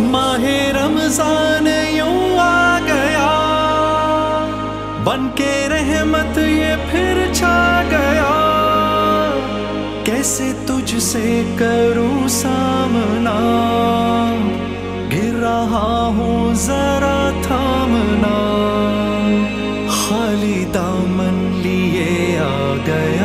ماہ رمضان یوں آ گیا، بن کے رحمت یہ پھر چھا گیا، کیسے تجھ سے کروں سامنا، گر رہا ہوں ذرا تھامنا، خالی دامن لیے آ گیا،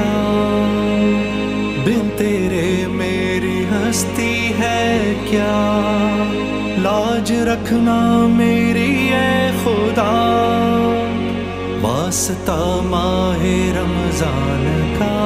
بن تیرے میری ہستی ہے کیا، لاج رکھنا میری اے خدا، واسطہ ماہ رمضان کا۔